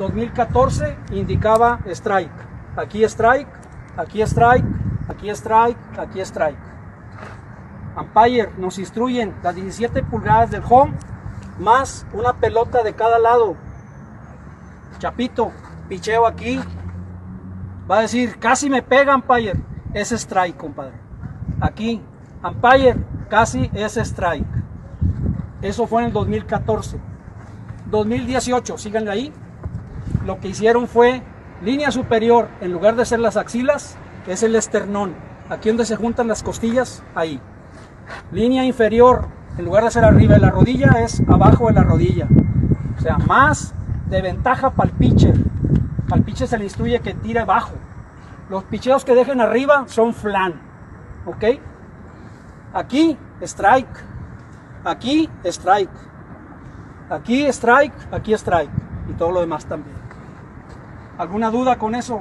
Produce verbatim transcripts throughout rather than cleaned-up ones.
dos mil catorce indicaba strike. Aquí strike, aquí strike, aquí strike, aquí strike. Umpire nos instruyen las diecisiete pulgadas del home más una pelota de cada lado. Chapito, picheo aquí. Va a decir, casi me pega umpire. Es strike, compadre. Aquí, umpire, casi es strike. Eso fue en el dos mil catorce. dos mil dieciocho, síganle ahí. Lo que hicieron fue línea superior, en lugar de ser las axilas, es el esternón. Aquí donde se juntan las costillas, ahí. Línea inferior, en lugar de ser arriba de la rodilla, es abajo de la rodilla. O sea, más de ventaja para el pitcher. Al pitcher se le instruye que tire abajo. Los picheos que dejen arriba son flan. ¿Ok? Aquí, strike. Aquí, strike. Aquí, strike. Aquí, strike. Y todo lo demás también. ¿Alguna duda con eso?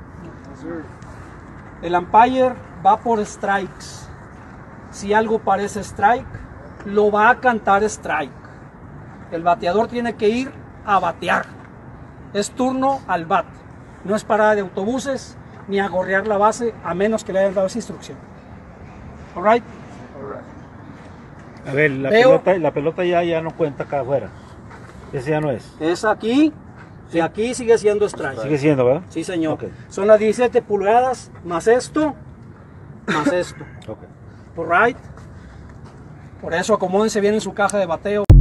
El umpire va por strikes. Si algo parece strike, lo va a cantar strike. El bateador tiene que ir a batear. Es turno al bat. No es parada de autobuses ni a gorrear la base, a menos que le hayan dado esa instrucción. All right. A ver, la Veo, pelota, la pelota ya, ya no cuenta acá afuera. Ese ya no es. Es aquí. Sí. Y aquí sigue siendo strike. Sigue siendo, ¿verdad? Sí, señor. Okay. Son las diecisiete pulgadas más esto, más esto. Okay. All right. Por eso acomódense bien en su caja de bateo.